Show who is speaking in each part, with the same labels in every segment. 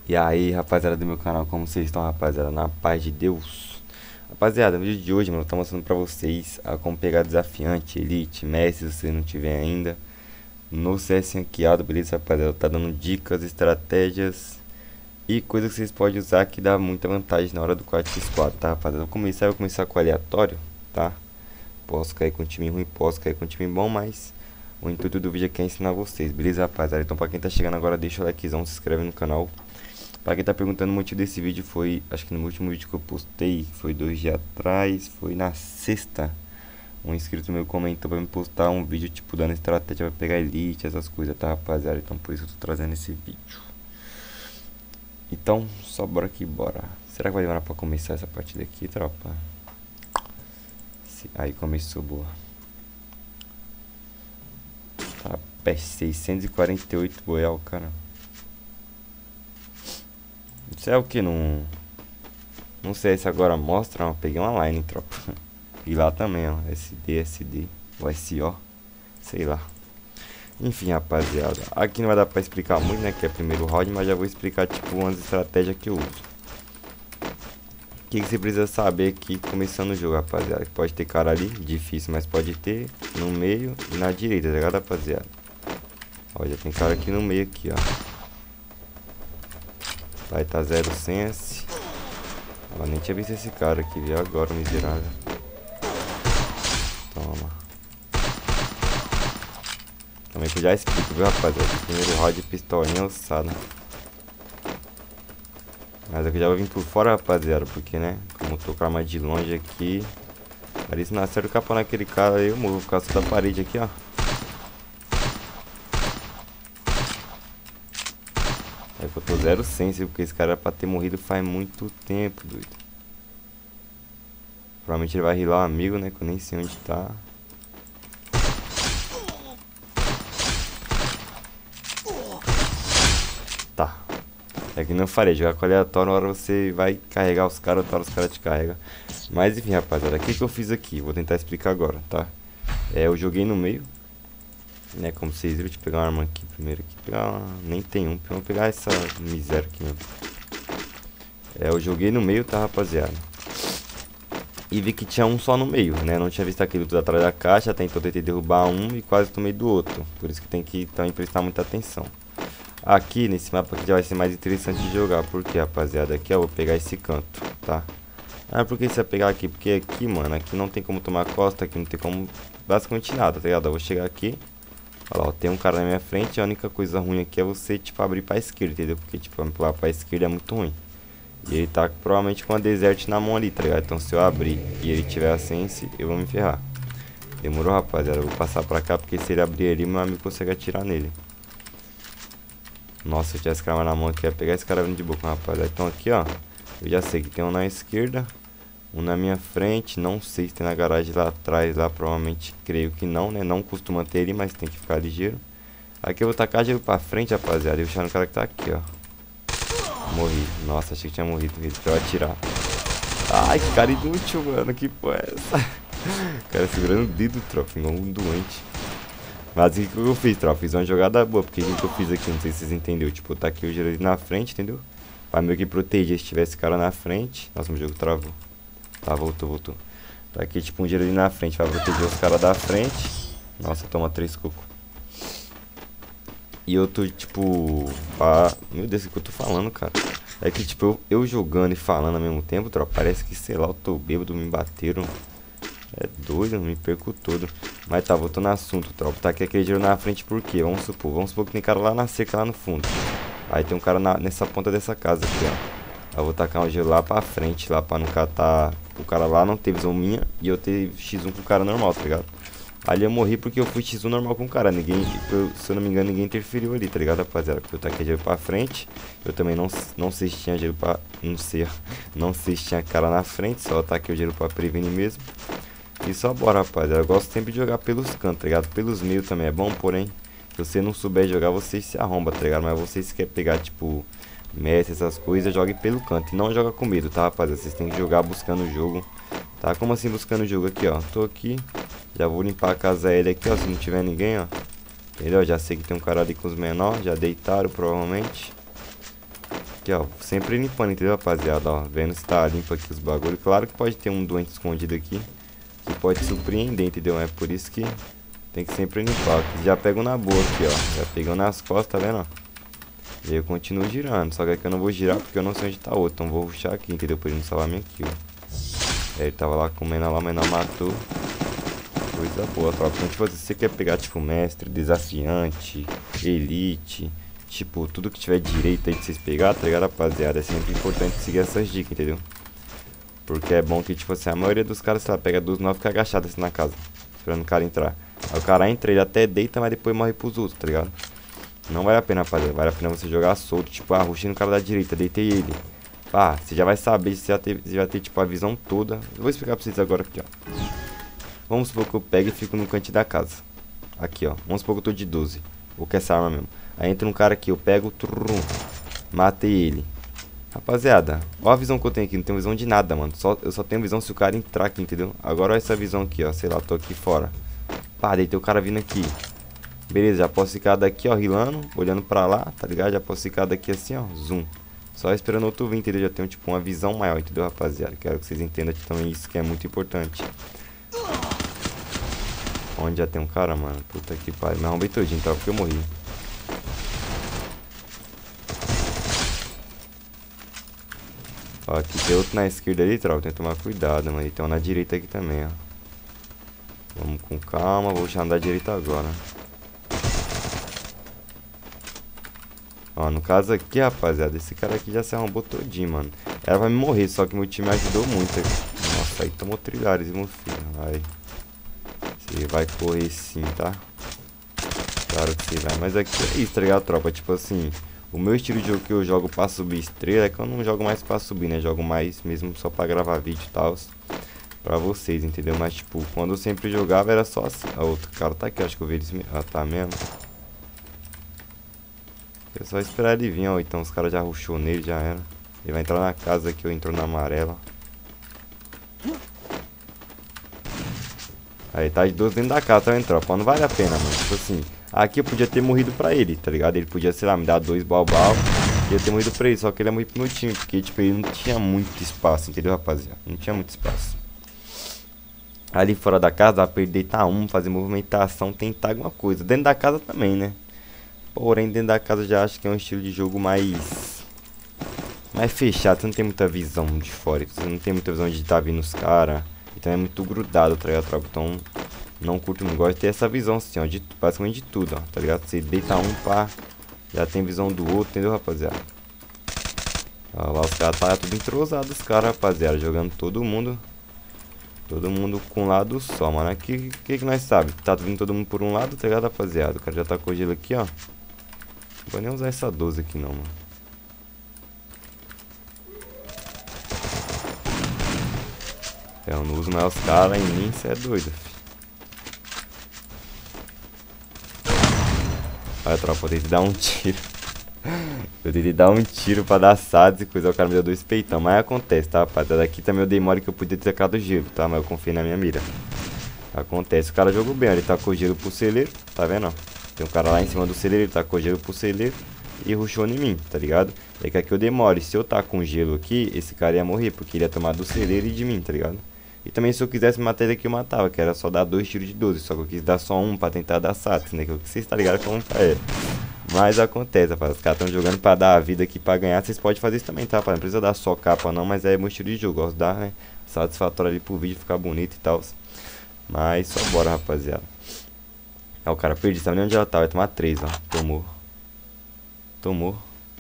Speaker 1: E aí, rapaziada do meu canal, como vocês estão, rapaziada? Na paz de Deus. Rapaziada, no vídeo de hoje, mano, eu tô mostrando pra vocês como pegar desafiante, elite, mestre, se você não tiver ainda, no CS ranqueado, beleza, rapaziada? Tá dando dicas, estratégias e coisas que vocês podem usar que dá muita vantagem na hora do 4x4, tá, rapaziada? Eu vou começar com aleatório, tá? Posso cair com um time ruim, posso cair com um time bom, mas o intuito do vídeo aqui é ensinar vocês, beleza, rapaziada? Então pra quem tá chegando agora, deixa o likezão, se inscreve no canal. Pra quem tá perguntando, o motivo desse vídeo foi, acho que no último vídeo que eu postei, foi 2 dias atrás, foi na sexta. Um inscrito meu comentou pra me postar um vídeo, tipo, dando estratégia pra pegar elite, essas coisas, tá, rapaziada? Então por isso eu tô trazendo esse vídeo. Então, só bora que bora. Será que vai demorar pra começar essa partida aqui, tropa? Aí começou, boa. Tá, P648 boial, cara. Isso é o que? Não sei se agora mostra, ó. Peguei uma line, tropa. E lá também, ó. SD, ou SO. Sei lá. Enfim, rapaziada. Aqui não vai dar pra explicar muito, né? Que é primeiro round, mas já vou explicar, tipo, umas estratégias que eu uso. O que você precisa saber aqui começando o jogo, rapaziada? Que pode ter cara ali, difícil, mas pode ter no meio e na direita, tá ligado, rapaziada? Ó, já tem cara aqui no meio, aqui, ó. Vai tá zero sense. Eu nem tinha visto esse cara aqui, viu? Agora, miserável. Toma. Também que eu já explico, viu, rapaziada? Primeiro round, pistolinha alçada. Mas aqui já vou vir por fora, rapaziada. Porque, né? Como eu tô com a arma de longe aqui. Ali se nascer o capão naquele cara aí, eu morro. Vou ficar só da parede aqui, ó. É que eu tô zero sense, porque esse cara era pra ter morrido faz muito tempo, doido. Provavelmente ele vai rilar um amigo, né? Que eu nem sei onde tá. Tá. É que não falei, jogar com aleatório, na hora você vai carregar os caras, outra hora os caras te carregam. Mas enfim, rapaziada, o que eu fiz aqui? Vou tentar explicar agora, tá? Eu joguei no meio. Né, como vocês viram, deixa eu pegar uma arma aqui primeiro aqui. Nem tem um, vamos pegar essa miséria aqui mesmo. Eu joguei no meio, tá, rapaziada? E vi que tinha um só no meio, né? Não tinha visto aquele tudo atrás da caixa, até então tentei derrubar um e quase tomei do outro. Por isso que tem que também prestar muita atenção. Aqui, nesse mapa aqui já vai ser mais interessante de jogar. Porque, rapaziada, aqui eu vou pegar esse canto, tá? Ah, por que você vai pegar aqui? Porque aqui, mano, aqui não tem como tomar costa, aqui não tem como basicamente nada, tá ligado? Eu vou chegar aqui. Olha lá, ó, tem um cara na minha frente, a única coisa ruim aqui é você, tipo, abrir pra esquerda, entendeu? Porque, tipo, pular pra esquerda é muito ruim. E ele tá provavelmente com a desert na mão ali, tá ligado? Então se eu abrir e ele tiver a sense, eu vou me ferrar. Demorou, rapaziada? Eu vou passar pra cá, porque se ele abrir ali, meu amigo consegue atirar nele. Nossa, se eu tivesse arma na mão aqui, eu ia pegar esse cara vindo de boca, rapaziada. Então aqui, ó, eu já sei que tem um na esquerda, um na minha frente, não sei se tem na garagem lá atrás, lá provavelmente, creio que não, né? Não costuma ter ele, mas tem que ficar ligeiro. Aqui eu vou tacar gelo pra frente, rapaziada, e deixar no cara que tá aqui, ó. Morri, nossa, achei que tinha morrido, ele pra eu atirar. Ai, que cara inútil, mano, que porra é essa? Cara segurando o dedo, tropa, igual um doente. Mas o que eu fiz, tropa? Fiz uma jogada boa, porque o que eu fiz aqui, não sei se vocês entenderam. Tipo, eu taquei o gelo ali na frente, entendeu? Pra meio que proteger se tivesse cara na frente. Nossa, meu jogo travou. Tá, voltou. Tá aqui tipo um gelo ali na frente, vai proteger os caras da frente. Nossa, toma 3 cocos. E eu tô tipo... Meu Deus, o que eu tô falando, cara? É que tipo, eu jogando e falando ao mesmo tempo, tropa, parece que, sei lá, eu tô bêbado, me bateram. É doido, me perco todo. Mas tá, voltando no assunto, tropa. Tá aqui aquele gelo na frente por quê? Vamos supor que tem cara lá na cerca, lá no fundo. Aí tem um cara nessa ponta dessa casa aqui, ó. Eu vou tacar um gelo lá pra frente, lá pra não catar. O cara lá não teve visão minha e eu teve X1 com o cara normal, tá ligado? Ali eu morri porque eu fui X1 normal com o cara. Ninguém, se eu não me engano, ninguém interferiu ali, tá ligado, rapaziada? Porque eu taquei gelo pra frente. Eu também não sei se tinha gelo pra. Não sei se tinha cara na frente. Só taquei o gelo pra prevenir mesmo. E só bora, rapaziada. Eu gosto sempre de jogar pelos cantos, tá ligado? Pelos meios também é bom, porém, se você não souber jogar, você se arromba, tá ligado? Mas você se quer pegar, tipo, mestre, essas coisas, jogue pelo canto. E não joga com medo, tá, rapaziada? Vocês têm que jogar buscando o jogo. Tá? Como assim buscando o jogo? Aqui, ó. Tô aqui. Já vou limpar a casa L aqui, ó. Se não tiver ninguém, ó. Entendeu? Já sei que tem um cara ali com os menores. Já deitaram, provavelmente. O Aqui, ó. Sempre limpando, entendeu, rapaziada? Ó, vendo se tá limpo aqui os bagulhos. Claro que pode ter um doente escondido aqui, que pode surpreender, entendeu? É por isso que tem que sempre limpar. Aqui já pego na boa aqui, ó. Já pegou nas costas, tá vendo, ó? E eu continuo girando. Só que aqui eu não vou girar porque eu não sei onde tá o outro. Então vou rushar aqui, entendeu? Pra ele não salvar minha kill. Aí ele tava lá comendo lá, mas não matou. Coisa boa, tropa. Então, tipo, se você quer pegar, tipo, mestre, desafiante, elite, tipo, tudo que tiver direito aí de vocês pegar, tá ligado, rapaziada? É sempre importante seguir essas dicas, entendeu? Porque é bom que, tipo assim, a maioria dos caras, sei lá, pega dos 9 e fica agachado assim na casa, esperando o cara entrar. Aí o cara entra, ele até deita, mas depois morre pros outros, tá ligado? Não vale a pena, rapaziada. Vale a pena você jogar solto, tipo, rushei no cara da direita, deitei ele. Pá, você já vai saber, você já ter, tipo, a visão toda. Eu vou explicar pra vocês agora aqui, ó. Vamos supor que eu pego e fico no canto da casa. Aqui, ó. Vamos supor que eu tô de 12. Ou que essa arma mesmo. Aí entra um cara aqui, eu pego, matei ele. Rapaziada, ó a visão que eu tenho aqui. Não tenho visão de nada, mano. Eu só tenho visão se o cara entrar aqui, entendeu? Agora olha essa visão aqui, ó. Sei lá, tô aqui fora. Pá, deitei o cara vindo aqui. Beleza, já posso ficar daqui, ó, rilando, olhando pra lá, tá ligado? Já posso ficar daqui assim, ó, zoom. Só esperando outro vir, entendeu? Já tenho, tipo, uma visão maior, entendeu, rapaziada? Quero que vocês entendam também isso, que é muito importante. Onde já tem um cara, mano? Puta que pariu. Me arrombei todinho, tá? Porque eu morri. Ó, aqui tem outro na esquerda ali, tropa. Tem que tomar cuidado, mano. E tem um na direita aqui também, ó. Vamos com calma. Vou deixar andar direita agora. Ó, no caso aqui, rapaziada, esse cara aqui já se arrombou todinho, mano. Era pra me morrer, só que meu time ajudou muito. Nossa, aí tomou trilharismo, filho. Vai. Você vai correr sim, tá? Claro que você vai. Mas aqui é isso, tá ligado, tropa? Tipo assim, o meu estilo de jogo que eu jogo pra subir estrela é que eu não jogo mais pra subir, né? Jogo mais mesmo só pra gravar vídeo e tal. Pra vocês, entendeu? Mas tipo, quando eu sempre jogava era só assim. Ah, outro cara tá aqui, acho que eu vi eles. Ah, tá mesmo. É só esperar ele vir, ó. Então os caras já rushou nele, já era. Ele vai entrar na casa aqui, eu entro na amarela. Aí tá de 12 dentro da casa, tá entrando, pô, não vale a pena, mano. Tipo assim, aqui eu podia ter morrido pra ele, tá ligado? Ele podia, sei lá, me dar 2 balbal e eu ter morrido pra ele, só que ele ia morrer pro meu time, porque, tipo, ele não tinha muito espaço, entendeu, rapaziada? Não tinha muito espaço. Ali fora da casa, dá pra ele deitar fazer movimentação, tentar alguma coisa. Dentro da casa também, né? Porém, dentro da casa já acho que é um estilo de jogo mais fechado, você não tem muita visão de fora, você não tem muita visão de estar vindo os caras. Então é muito grudado, tá ligado, tropa? Então não curto, não gosto de ter essa visão assim, ó, de basicamente de tudo, ó, tá ligado? Você deita pá, já tem visão do outro, entendeu, rapaziada? Ó, lá os caras tá tudo entrosado, os caras, rapaziada, jogando todo mundo com um lado só, mano. Aqui, o que nós sabe? Tá vindo todo mundo por um lado, tá ligado, rapaziada? O cara já tá com o gelo aqui, ó. Não vou nem usar essa 12 aqui não, mano. Eu não uso mais os caras em mim, cê é doido, filho. Olha, tropa, eu tentei dar um tiro. Eu tentei dar um tiro pra dar SADS e coisa, o cara me deu 2 peitão. Mas acontece, tá, rapaziada? Aqui também eu dei mole que eu podia ter sacado o gelo, tá? Mas eu confiei na minha mira. Acontece, o cara jogou bem, ó. Ele tacou gelo pro celeiro, tá vendo, ó? Tem um cara lá em cima do celeiro, ele tacou gelo pro celeiro e rushou em mim, tá ligado? É que aqui eu demore. Se eu tá com gelo aqui, esse cara ia morrer, porque ele ia tomar do celeiro e de mim, tá ligado? E também se eu quisesse matar ele aqui eu matava, que era só dar 2 tiros de 12. Só que eu quis dar só um pra tentar dar SATS, né? Que vocês tá ligado como é. Mas acontece, rapaz. Os caras estão jogando pra dar a vida aqui pra ganhar. Vocês podem fazer isso também, tá, rapaz? Não precisa dar só capa não, mas é meu estilo de jogo. Gosto de dar, né? Satisfatório ali pro vídeo ficar bonito e tal. Mas só bora, rapaziada. Ó, o cara perdi, sabe nem onde ela tá? Vai tomar 3, ó. Tomou.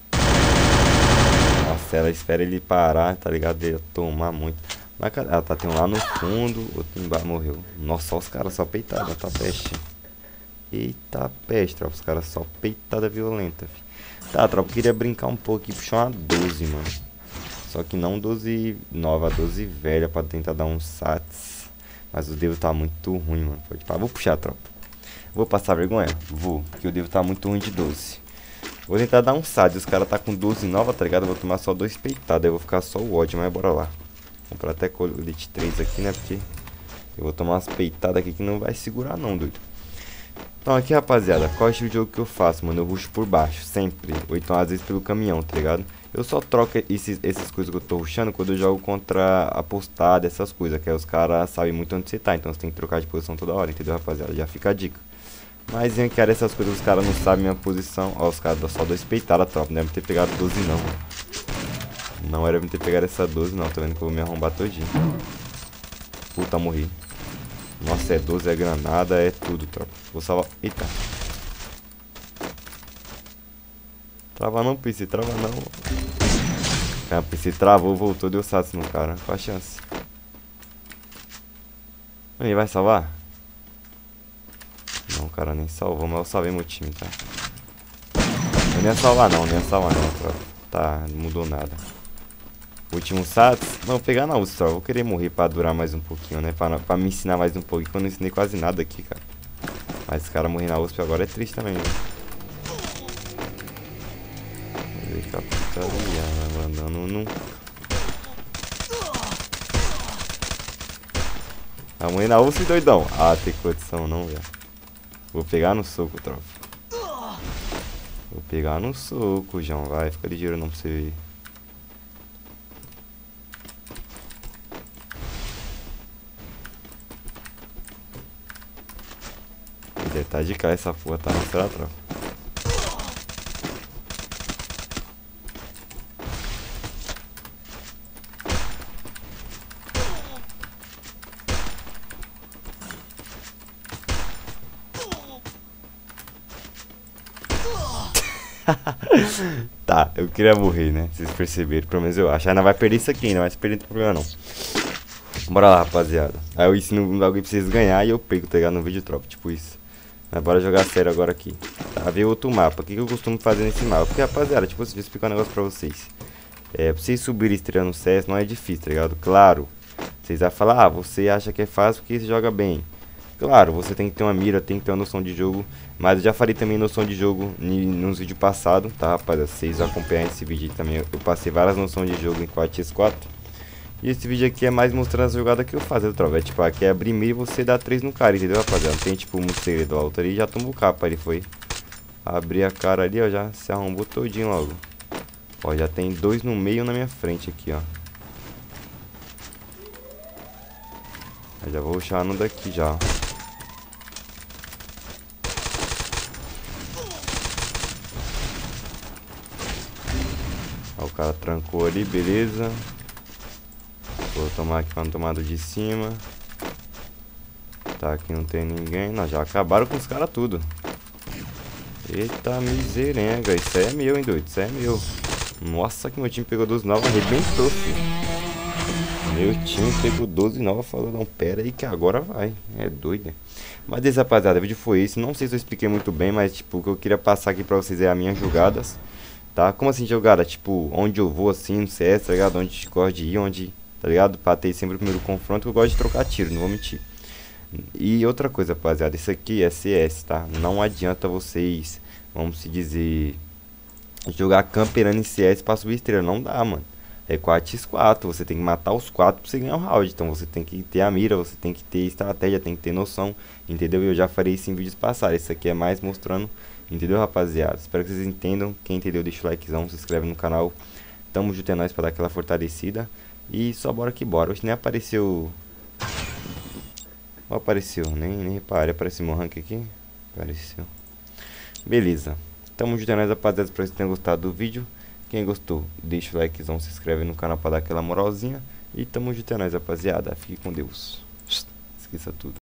Speaker 1: Nossa, ela espera ele parar, tá ligado? Ele ia tomar muito. Mas, ah, tá, tem um lá no fundo, outro embaixo morreu. Nossa, ó, os caras só peitada, tá peste. Eita peste, tropa, os caras só peitada violenta, filho. Tá, tropa, eu queria brincar um pouco aqui, puxar uma 12, mano. Só que não 12 nova, 12 velha pra tentar dar um sats. Mas o devo tá muito ruim, mano. Pode falar, vou puxar, tropa. Vou passar vergonha? Vou, porque o devo tá muito ruim de 12. Vou tentar dar um sats, os caras tá com 12 nova, tá ligado? Eu vou tomar só 2 peitadas, aí eu vou ficar só o ódio, mas bora lá. Vou comprar até colete 3 aqui, né? Porque eu vou tomar umas peitadas aqui que não vai segurar não, doido. Então aqui, rapaziada, qual é o estilo de jogo que eu faço, mano? Eu rusho por baixo, sempre. Ou então às vezes pelo caminhão, tá ligado? Eu só troco esses coisas que eu tô rushando quando eu jogo contra apostado, essas coisas, que aí os caras sabem muito onde você tá, então você tem que trocar de posição toda hora, entendeu, rapaziada? Já fica a dica. Mas em que era essas coisas, os caras não sabem minha posição. Ó, os caras só 2 peitaram a tropa, não deve ter pegado 12 não. Não era pra ter pegado essa 12 não, tô vendo que eu vou me arrombar todinho. Puta, morri. Nossa, é 12, é granada, é tudo, tropa. Vou salvar. Eita. Trava não, PC, trava não. Cara, PC travou, voltou, deu sato no cara. Qual a chance? Ele vai salvar? Não, cara, nem salvou, mas eu salvei meu time, tá? Eu nem ia salvar não, tropa. Tá, não mudou nada. Último Sats? Não, vou pegar na USP só. Vou querer morrer pra durar mais um pouquinho, né? Pra me ensinar mais um pouquinho, que eu não ensinei quase nada aqui, cara. Mas esse cara morrer na USP agora é triste também, né? Andando num. A mãe na USP, doidão. Ah, tem condição não, velho. Vou pegar no soco, tropa. Vou pegar no soco, João. Vai, fica ligeiro não pra você ver. Ele tá de cá essa porra, tá? Será, tropa? Tá, eu queria morrer, né? Vocês perceberam, pelo menos eu acho. Ainda vai perder isso aqui, ainda vai se perder, não tem problema não. Bora lá, rapaziada. Aí eu ensino um bagulho pra vocês ganhar e eu pego, tá ligado? No vídeo tropa, tipo isso. Mas bora jogar sério agora aqui. Tá, ver outro mapa. O que eu costumo fazer nesse mapa? Porque, rapaziada, tipo, deixa eu explicar um negócio pra vocês. Pra vocês subirem estrela no CS não é difícil, tá ligado? Claro, vocês vão falar, ah, você acha que é fácil porque você joga bem. Claro, você tem que ter uma mira, tem que ter uma noção de jogo. Mas eu já falei também noção de jogo nos vídeos passados, tá, rapaziada? Vocês acompanham esse vídeo também. Eu passei várias noções de jogo em 4x4. E esse vídeo aqui é mais mostrando as jogadas que eu faço, tropa. Tipo, aqui é abrir meio e você dá 3 no cara, entendeu, rapaziada? Não tem, tipo, muito segredo. Ó, o outro ali já tomou capa, ele foi. Abrir a cara ali, ó, já se arrombou todinho logo. Ó, já tem 2 no meio na minha frente aqui, ó. Eu já vou rushar no daqui já, ó. Ó, o cara trancou ali, beleza. Vou tomar aqui uma tomada de cima. Tá, aqui não tem ninguém. Não, já acabaram com os caras tudo. Eita miserenga. Isso aí é meu, hein, doido. Isso aí é meu. Nossa, que meu time pegou 12 novas, arrebentou, filho. Meu time pegou 12 novas, falou, não, pera aí que agora vai. É doido, né? Mas esse, rapaziada, o vídeo foi esse. Não sei se eu expliquei muito bem, mas, tipo, o que eu queria passar aqui pra vocês é as minhas jogadas. Tá? Como assim jogada? Tipo, onde eu vou assim no CS, tá ligado? Onde gosto de ir, onde... Tá ligado? Pra ter sempre o primeiro confronto, eu gosto de trocar tiro, não vou mentir. E outra coisa, rapaziada, isso aqui é CS, tá? Não adianta vocês, vamos se dizer, jogar camperando em CS pra subir estrela. Não dá, mano. É 4x4, você tem que matar os 4 pra você ganhar o round. Então você tem que ter a mira, você tem que ter estratégia, tem que ter noção, entendeu? Eu já falei isso em vídeos passados. Isso aqui é mais mostrando, entendeu, rapaziada? Espero que vocês entendam. Quem entendeu, deixa o likezão, se inscreve no canal. Tamo junto, é nóis pra dar aquela fortalecida. E só bora que bora. Hoje nem apareceu. Não apareceu, nem reparei. Apareceu meu rank aqui. Apareceu. Beleza. Tamo junto, é nóis, rapaziada. Espero que vocês tenham gostado do vídeo. Quem gostou, deixa o likezão, se inscreve no canal pra dar aquela moralzinha. E tamo junto, é nóis, rapaziada. Fique com Deus. Esqueça tudo.